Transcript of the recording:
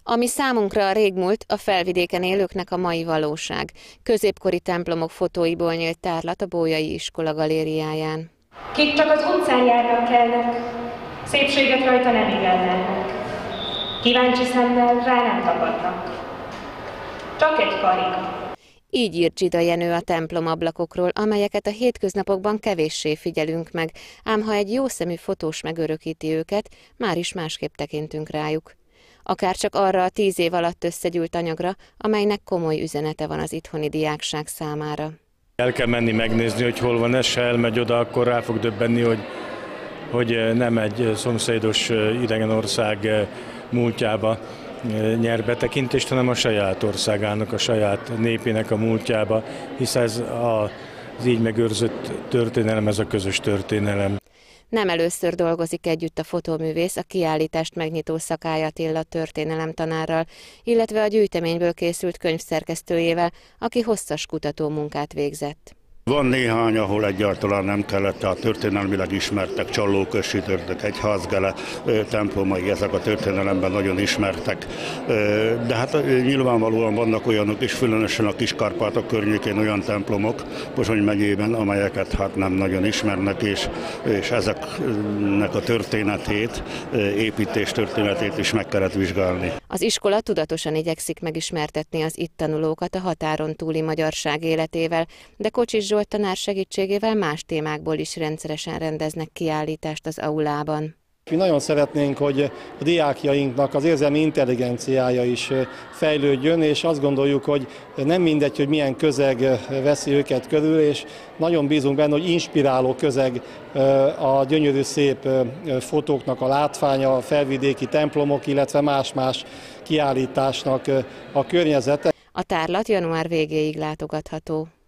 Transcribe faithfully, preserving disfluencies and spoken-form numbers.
Ami számunkra a régmúlt, a Felvidéken élőknek a mai valóság. Középkori templomok fotóiból nyílt tárlat a Bolyai Iskola galériáján. Kik csak az utcán járnak kellnek, szépséget rajta nem igellelnek. Kíváncsi szemmel rá nem tapadnak. Csak egy karika. Így írt Zsida Jenő a templomablakokról, amelyeket a hétköznapokban kevéssé figyelünk meg, ám ha egy jószemű fotós megörökíti őket, már is másképp tekintünk rájuk. Akár csak arra a tíz év alatt összegyűlt anyagra, amelynek komoly üzenete van az itthoni diákság számára. El kell menni megnézni, hogy hol van ez, se elmegy oda, akkor rá fog döbbenni, hogy, hogy nem egy szomszédos idegen ország múltjába nyer betekintést, hanem a saját országának, a saját népének a múltjába, hisz ez az így megőrzött történelem, ez a közös történelem. Nem először dolgozik együtt a fotóművész a kiállítást megnyitó Szakály Attila történelemtanárral, illetve a gyűjteményből készült könyv szerkesztőjével, aki hosszas kutatómunkát végzett. Van néhány, ahol egyáltalán nem kellett, tehát történelmileg ismertek, Csallókösi törtök, Egyházgele templomai, ezek a történelemben nagyon ismertek. De hát nyilvánvalóan vannak olyanok is, különösen a Kis-Kárpátok környékén olyan templomok, Pozsony megyében, amelyeket hát nem nagyon ismernek, és, és ezeknek a történetét, építés történetét is meg kellett vizsgálni. Az iskola tudatosan igyekszik megismertetni az itt tanulókat a határon túli magyarság életével, de Kocsis Zsolt tanár segítségével más témákból is rendszeresen rendeznek kiállítást az aulában. Mi nagyon szeretnénk, hogy a diákjainknak az érzelmi intelligenciája is fejlődjön, és azt gondoljuk, hogy nem mindegy, hogy milyen közeg veszi őket körül, és nagyon bízunk benne, hogy inspiráló közeg a gyönyörű szép fotóknak a látványa, a felvidéki templomok, illetve más-más kiállításnak a környezete. A tárlat január végéig látogatható.